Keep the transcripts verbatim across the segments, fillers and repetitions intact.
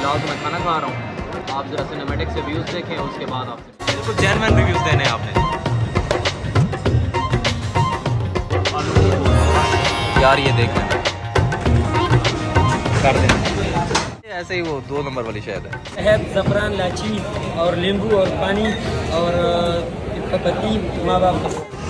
फिलहाल तो मैं खाना खा रहा हूँ। आप ज़रा सिनेमैटिक से व्यूज़ देखें, उसके बाद आपसे बिल्कुल जेन्युइन रिव्यूज़ देने आपने। यार ये देख लेना कर दें ऐसे ही, वो दो नंबर वाली शायद है। है ज़फ़रान, इलायची और नींबू और पानी और पत्ती माँ बाप।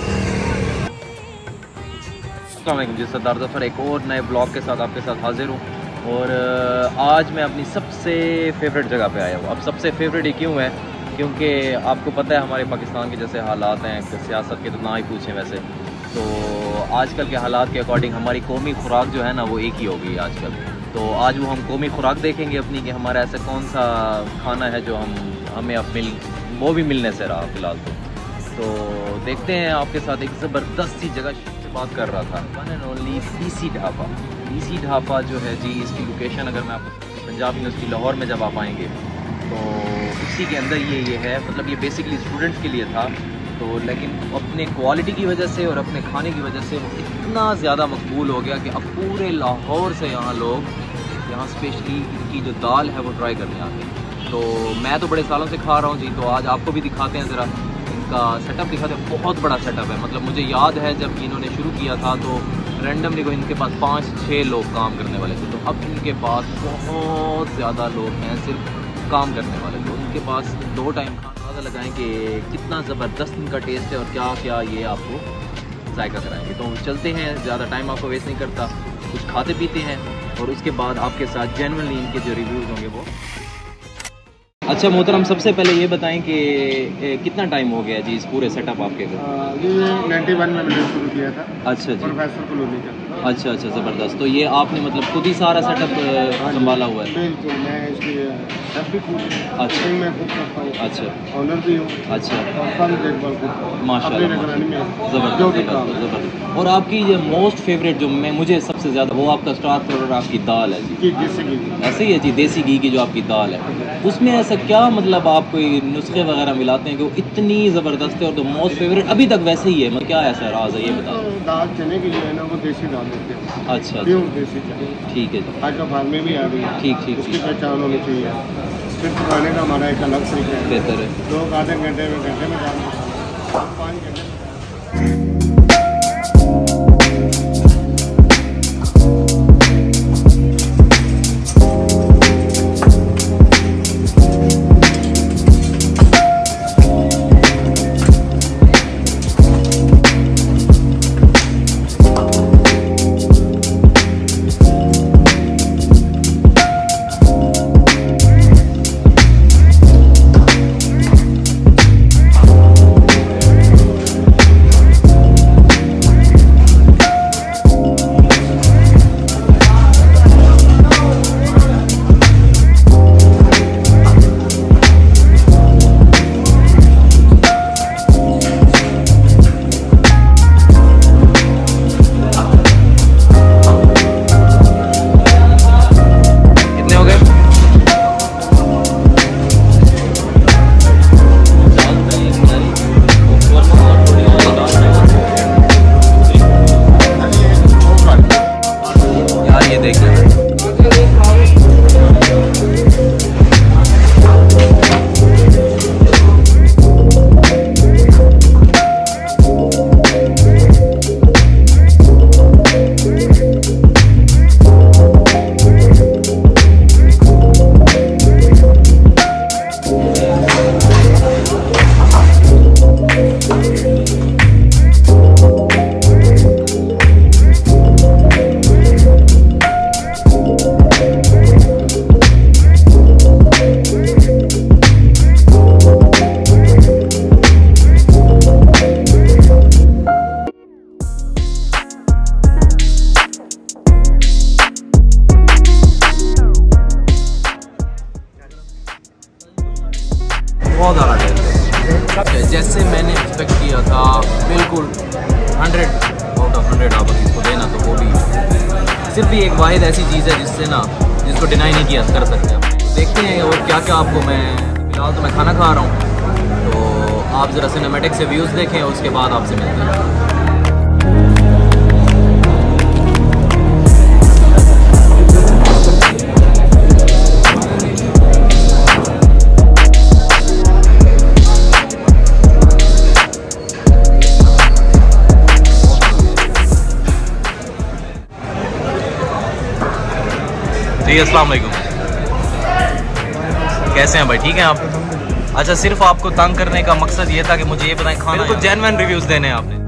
जी सरदार ज़फ़र एक और नए ब्लॉग के साथ आपके साथ हाजिर हूँ। और आज मैं अपनी सबसे फेवरेट जगह पे आया हूँ। अब सबसे फेवरेट ही क्यों है, क्योंकि आपको पता है हमारे पाकिस्तान के जैसे हालात हैं, सियासत के तो ना ही पूछें वैसे, तो आजकल के हालात के अकॉर्डिंग हमारी कौमी खुराक जो है ना वो एक ही हो गई आजकल। तो आज वो हम कौमी खुराक देखेंगे अपनी, कि हमारा ऐसा कौन सा खाना है जो हम हमें अब मिल वो भी मिलने से रहा फ़िलहाल। तो तो देखते हैं आपके साथ। एक ज़बरदस्त सी जगह से बात कर रहा था, one and only DC dhaba. DC dhaba जो है जी, इसकी लोकेशन अगर मैं आपको पंजाब यूनिवर्सिटी लाहौर में जब आप आएंगे तो उसी के अंदर ये ये है। मतलब ये बेसिकली स्टूडेंट्स के लिए था, तो लेकिन अपने क्वालिटी की वजह से और अपने खाने की वजह से वो इतना ज़्यादा मकबूल हो गया कि अब पूरे लाहौर से यहाँ लोग यहाँ स्पेशली इनकी जो दाल है वो ट्राई करने आते हैं। तो मैं तो बड़े सालों से खा रहा हूँ जी, तो आज आपको भी दिखाते हैं ज़रा इनका सेटअप दिखाते हैं। बहुत बड़ा सेटअप है। मतलब मुझे याद है जब इन्होंने शुरू किया था तो रैंडमली को इनके पास पाँच छः लोग काम करने वाले थे, तो अब इनके पास बहुत ज़्यादा लोग हैं सिर्फ काम करने वाले। तो इनके पास दो टाइम खाना अंदाज़ा लगाएं कि कितना ज़बरदस्त इनका टेस्ट है और क्या क्या ये आपको जायका कराएंगे। तो चलते हैं, ज़्यादा टाइम आपको वेस्ट नहीं करता, कुछ खाते पीते हैं और उसके बाद आपके साथ जेन्युइनली इनके जो रिव्यूज़ होंगे वो। अच्छा मोहतरम, सबसे पहले ये बताएं कि कितना टाइम हो गया जी इस पूरे सेटअप आपके घर? ये नाइन्टी वन में मैंने शुरू किया था। अच्छा जी, प्रोफेसर कॉलोनी का। अच्छा अच्छा, ज़बरदस्त। तो ये आपने मतलब खुद ही सारा सेटअप संभाला हुआ है? बिल्कुल, मैं इसकी शेफ भी खुद, अच्छा मैं खुद करता हूँ, अच्छा ऑनर भी हूँ, अच्छा, और फन देखभाल खुद माशाल्लाह ज़बरदस्त ज़बरदस्त। और आपकी ये मोस्ट फेवरेट जो मैं मुझे सबसे ज़्यादा वो आपका स्टार और आपकी दाल है जी? देसी घी। ऐसे ही है जी, देसी घी की जो आपकी दाल है, उसमें ऐसा क्या मतलब आप कोई नुस्खे वगैरह मिलाते हैं कि वो इतनी ज़बरदस्त है और तो मोस्ट फेवरेट अभी तक वैसे ही है? मतलब क्या ऐसा राज है ये बता। दाल चने की जो है ना वो देसी दाल देते हैं। अच्छा प्योर देसी चने। ठीक है जी, आज का फार्म में भी आ गई है। ठीक ठीक उसकी ठीक, पहचान होनी चाहिए। फिर पकाने का हमारा एक अलग तरीका है। बेहतर है। लोग आधे घंटे में घंटे में डाल देते हैं, पाँच घंटे में। बहुत ज़्यादा टेस्ट है, जैसे मैंने एक्सपेक्ट किया था बिल्कुल। हंड्रेड आउट ऑफ हंड्रेड आप इसको देना तो वो भी सिर्फ भी एक वाहिद ऐसी चीज़ है जिससे ना जिसको डिनाई नहीं किया कर सकते आप। देखते हैं और क्या क्या आपको। मैं फिलहाल तो मैं खाना खा रहा हूँ, तो आप ज़रा सिनेमैटिक से व्यूज़ देखें, उसके बाद आपसे मिलते हैं। जी अस्सलाम वालेकुम, कैसे हैं भाई? ठीक हैं आप? अच्छा, सिर्फ आपको तंग करने का मकसद ये था कि मुझे ये बताएं, खाना तो जेन्युइन रिव्यूज़ देने हैं आपने।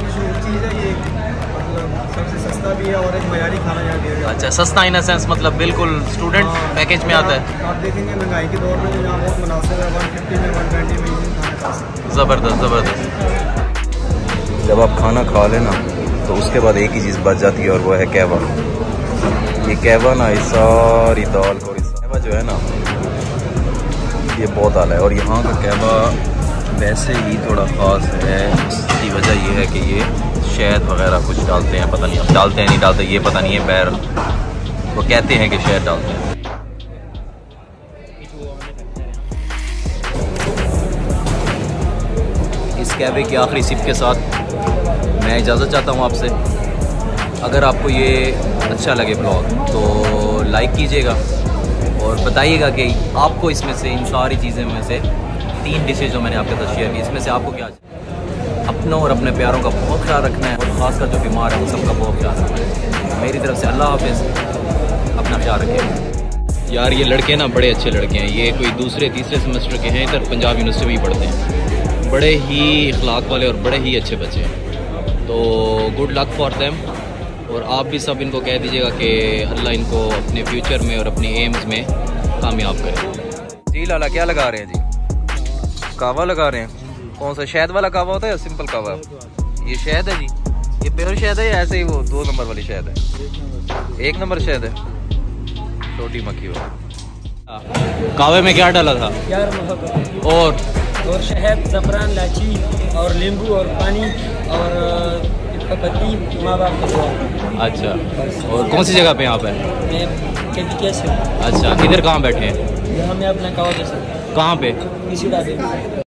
सबसे सस्ता भी है और एक मयारी खाना यहाँ दिया गया। अच्छा, सस्ता इन सेंस मतलब बिल्कुल स्टूडेंट पैकेज में आता है। आप देखेंगे महंगाई के दौर में यहाँ बहुत मुनासिब है, वन फिफ्टी में वन ट्वेंटी में खाना खा सकते हैं। ज़बरदस्त ज़बरदस्त। जब आप खाना खा लेना तो उसके बाद एक ही चीज़ बच जाती है और वो है कहवा। ये कहवा ना, इस सारी दाल को, इस कहवा जो है ना, ये बहुत आला है। और यहाँ का कहवा वैसे ही थोड़ा ख़ास है। इसकी वजह ये है कि ये शहद वगैरह कुछ डालते हैं, पता नहीं अब डालते हैं नहीं डालते ये पता नहीं है, पैर वो कहते हैं कि शहद डालते हैं। इस कहवे की आखिरी सिप के साथ मैं इजाज़त चाहता हूँ आपसे। अगर आपको ये अच्छा लगे ब्लॉग तो लाइक कीजिएगा और बताइएगा कि आपको इसमें से, इन सारी चीज़ें में से, तीन डिशेज जो मैंने आपके साथ शेयर की, इसमें से आपको क्या अपनों और अपने प्यारों का बहुत ख्याल रखना है और ख़ासकर जो बीमार है उन सबका बहुत ख्याल रखना है। मेरी तरफ से अल्लाह हाफ़िज़, अपना ख्याल रखिए। यार ये लड़के ना बड़े अच्छे लड़के हैं, ये कोई दूसरे तीसरे सेमेस्टर के हैं, इधर पंजाब यूनिवर्सिटी में ही पढ़ते हैं। बड़े ही इखलाक वाले और बड़े ही अच्छे बच्चे हैं, तो गुड लक फॉर देम। और आप भी सब इनको कह दीजिएगा कि अल्लाह इनको अपने फ्यूचर में और अपनी एम्स में कामयाब करे। जी लाला, क्या लगा रहे हैं जी? कावा लगा रहे हैं। कौन सा, शहद वाला कावा होता है या सिंपल कावा? ये शहद है जी, ये प्योर शहद है या ऐसे ही वो दो नंबर वाली शहद है? एक नंबर शहद है, छोटी मक्खी वाला। कावे में क्या डाला था? यार मोहब्बत और और शहद, ज़फ़रान, इलायची और नींबू और पानी और पत्ती, माँ बाप का दुआ। अच्छा, और कौन सी जगह पे यहाँ पे? मैं कभी कैसे? अच्छा, किधर कहाँ बैठे हैं? यहाँ मैं अपना कावा दे सकता हूँ। कहाँ पे? किसी ढाबे में।